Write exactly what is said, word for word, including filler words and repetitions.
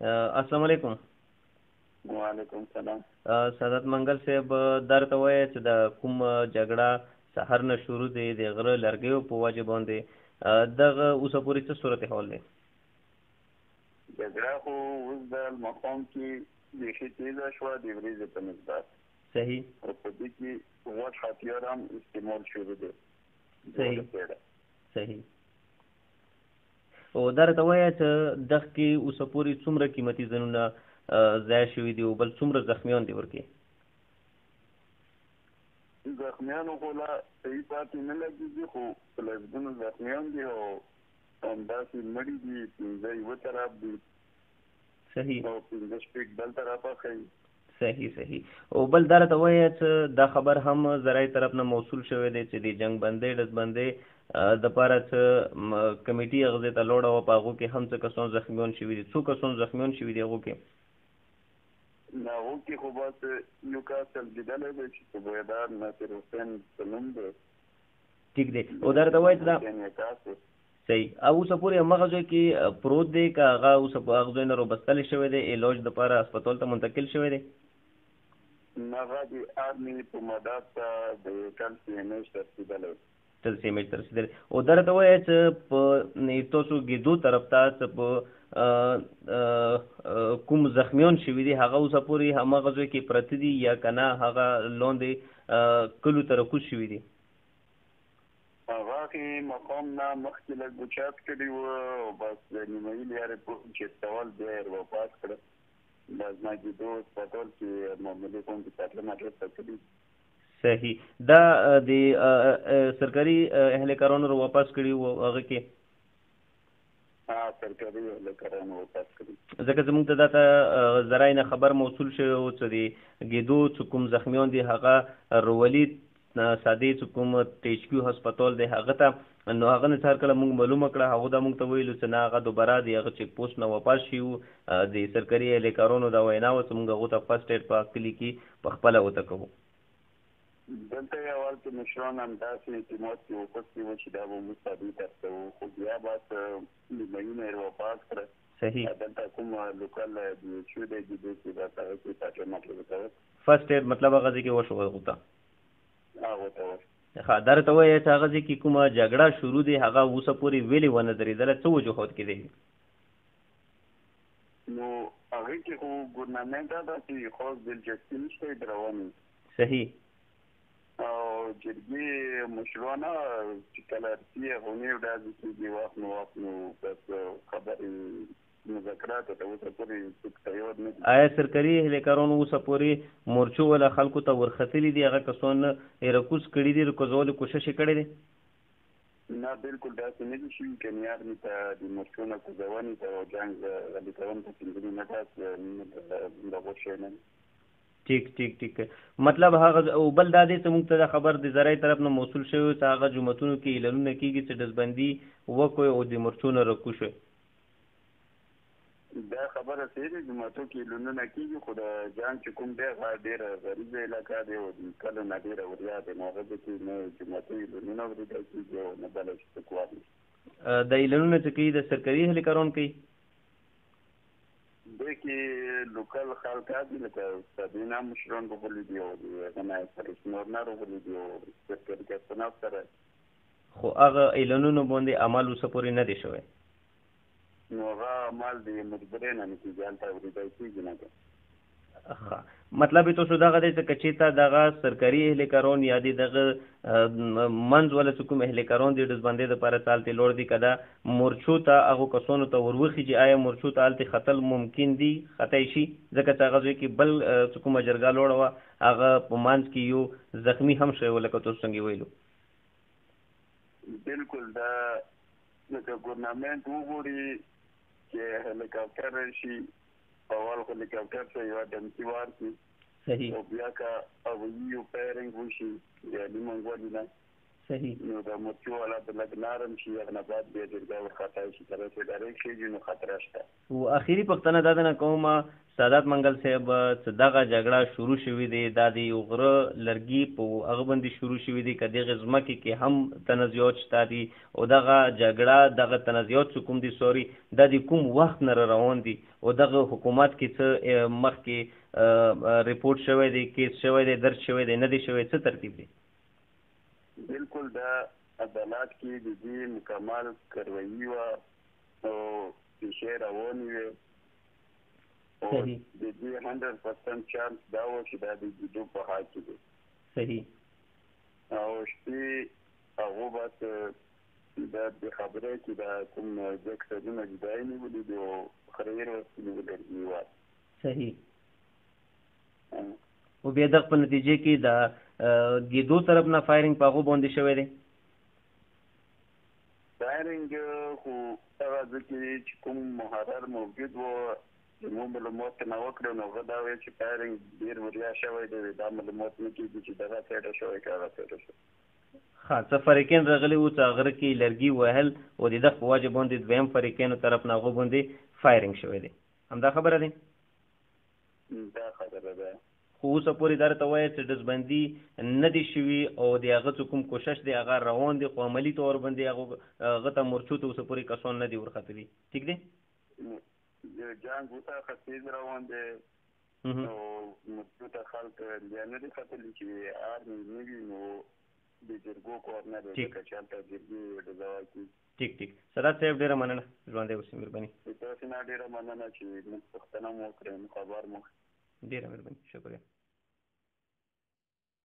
السلام علیکم. وعلیکم السلام. سعادت منګل صاحب درته وایي چې د کوم جګړه سهار نه شروع دی د غره لرګیو په وجه باندې دغه اوسه پورې څه صورتحال دی؟ جګړه خو اوس د مقام کې بیخي تیزه شوه د ورځې په نسبت. صحیح. او په دې کې غټ هتیار هم استعمال شوی دی. صحیح صحیح. او درته وایي چې دغه کې اوسه پورې څومره قیمتي ځایونه ضایع شوي دي او بل څومره زخمیان دي ورکې؟ زخمیانو خو لا صحیح پاتې نه لګېږي، خو په لسګونو زخمیان دي او همداسې مړي دي پنځه یوه طرف دي. صحیح. او پنځه شپږ بل طرفه ښیي. صحیح صحیح. او بل دا راته وایي چې دا خبر هم زرعي طرف نه موصول شوی دی چې د جنګ بندۍ ډزبندۍ دپاره څه کمیټي هغې ته لوړه وه، په هغو کې هم څه کسان زخمیان شوي دي. څو کسان زخمیان شوي دي هغو کې؟ هغو کې خو بس یو کس چلګېدلی دی چې صوبیدار ناصر حسین په نوم دی. ټیک دی. او دا راته وایي چې دا صحیح او اوسه پورې همغه ځای کې پروت دی که هغه اوسه په هغه ځای نه راوبستلی شوی دی، علاج دپاره هسپتال ته منتقل شوی دی؟ هغه د آرمي په مدد ته د ټل سی ایم ایچ ته رسېدلی. ټل سی ایم ایچ ته رسېدلی. او دا راته وایي چې په تاسو ګېدو طرف ته څه په کوم زخمیان شوي دي هغه اوسه پورې همغه ځای کې پراته دي یا که نه هغه لاندې کلو ته راکوز شوي دي؟ هغه کې مقام نه مخکې لږ اوچت کړي وو او بس د نیمایي لارې پورې چېرتول بیا یې واپس کړه. د زما ګېدو هسپتال کې معمولي کوم ډپارټمنټ اډرس ته کړي. صحیح. دا د سرکاري اهلکارانو را واپس کړي وو هغه کې؟ سرکاري اهلکارانو واپس کړي. ځکه زموږ ته دا ته ذرایع نه خبر موصول شوی و چې د ګېدو چې کوم زخمیان دي هغه روولي سادې چې کوم ټیچ کیو هسپتال دی هغه ته، نو هغه نه چې هر کله موږ معلومه کړه هغو دا موږ ته ویلو چې نه هغه دوباره د هغه چیک پوسټ نه واپس شي وو. د سرکاري اهلکارانو دا وینا وه چې موږ هغو ته فرسټ ایډ په کلي کې په خپله ورته کوو. دلته یې اول کې مشران همداسې اعتماد کې وپسې وو چې دا به موږ ثابت درته وو، خو بیا بس نیمایونه یې واپس کړه. صحیح. دلته کوم لوکل بي ایچ او دی ګېدو کې بس هغه کې ډپارټمنټ ورته فرسټ ایډ مطلب هغه ځای کې وشو هغو ته؟ هغو ته وشو. ښه. دا راته وایي چې هغه ځای کې کومه جګړه شروع دی هغه اوسه پورې ویلې ونه درېدله، څه وجوهات کېدی؟ نو هغې کې خو ګورنمنټ دا چې خاص دلچسپي نشته یې روانې. صحیح. او جرګې مشرانه چې کله رسي غونې ورځې کېږي وخت نو وخت نو بس خبرې مذاکرات ته اوسه پورې څوک تیار نه دي. آیا سرکاري اهلکارانو اوسه پورې مورچو والا خلکو ته ورختلي دي هغه کسان راکوز کړي دي راکوزولو کوشش یې کړی دی؟ نه بالکل داسې نه دي شوي که نیارمي ته د مورچو نه کوزونې ته او جنګ غلي کول ته پنځه نه داسې دغه شی نه. ټیک ټیک ټیک. مطلب هغه او بل دا دی چې موږ ته دا خبر د ذرایع طرف نه موصول شوی و چې هغه جوماتونو کې اعلانونه کېږي چې ډزبندي وکړئ او د مورچو نه راکوز شئ. دا خبره صحیح ده، جوماتو کې اعلانونه کېږي، خو د جنګ چې کوم دی هغه ډېره غریبه علاقه دی او کله نه ډېره وریا دی، نو هغه کې نه جوماتو اعلانونه اورېدل کېږي او نه بله څوک واوري. دا اعلانونه چې کوي د سرکاري اهلکارانو کوي؟ دې کې لوکل خلک دي لکه استادونه مشران راغلي دي او هغه نه پرسنور نه راغلي دي او سرکاري کسان سره. خو هغه اعلانونو باندې عمل اوسه پورې نه دی شوی؟ نو هغه عمل د مجبورۍ نه نه کېږي، هلته اورېدل کېږي نه ده. مطلب یې تاسو دغه دی چې که چېرته دغه سرکاري اهلکاران یا د دغه منځ والا چې کوم اهلکاران دي ډزبندۍ دپاره څه هلتې لوړ دي که دا مورچو ته هغو کسانو ته ور وخېږي آیا مورچو ته هلتې ختل ممکن دي ختلی شي؟ ځکه چې هغه ځای کې بل چې کومه جرګه لوړه وه هغه په منځ کې یو زخمي هم شوی و لکه تاسو څنګه ویلو. بالکل دا لکه ګورنمنټ وګوري چې هلیکاپټر راشي، اول خو هلیکاپټر ته یوه دمکي ورکړي. صحیح. او بیا که هوایي او فایرنګ وشي د علي منګولي نه. صحیح. نو د مورچو والا به لږ نرم شي، هغه نه بعد بیا جرګه ورخطا شي، کله چې ډایرکټ کېږي نو خطره شته. و اخري پوښتنه دا ده نه کومه سادات منګل صاحب څه دغه جګړه شروع شوې دی دا د یو غره لرګي په هغه باندې شروع شوې دی که دغې ځمکې کې هم تنازعات شته دي او دغه جګړه دغه تنازعات چې کوم دي سوري دا د کوم وخت نه روان دي او دغه حکومت کې څه مخکې ریپورټ شوی دی کیس شوی دی درج شوی دی نه دی شوی څه ترتیب دی؟ بالکل دا عدالت کې د دې مکمل کاروایي وه او پیسې روانې وې او د دې هنډرډ پرسنټ چانس دا و چې دا د جدو په حال کې دی. صحیح. او شپې هغو بس دا د خبرې چې دا کوم دوه کسانونه جدایي نیولي دي او خریر ورته نیولي لرګي وه. صحیح. او بیا دغه په نتیجې کې د ګیدو طرف نه فایرنګ په هغو باندې شوی دی؟ فایرنګ خو هغه ځای کې چې کوم محرر موجود و چې مو معلومات نه وکړو نو هغه دا ویل چې فایرنګ ډېر وریا شوی دی دا معلومات نه کېږي چې دغه سایډه شوی که هغه سایډه شوی. ښه څه فریقین راغلي وو چې غره کې لرګي وهل او د دغه په وجه باندې دویم فریقینو طرف نه هغو باندې فایرنګ شوی دی همدا خبره دی؟ دا خبره ده. خو اوسه پورې دا راته وایه چې ډزبندي نه دی شوي او د هغه څه کوم کوشش دی هغه روان دی خو عملي طور باندې هغه ته مورچو ته اوسه پورې کسان نه دي ورختلي. ټیک دی؟ د جنګ اوسه ختیځ روان دی نو مورچو ته خلک بیا نه دي ختلي چې آرمي نه وي نو د جرګو کار نه دی ځکه چې هلته جرګې ډزه واچي. ټیک ټیک. سادات صاحب ډېره مننه ژوندی اوسئ مهرباني. تاسې نه ډېره مننه چې موږ پوښتنه مو وکړې خبر مو. ډېره مهرباني شکریه.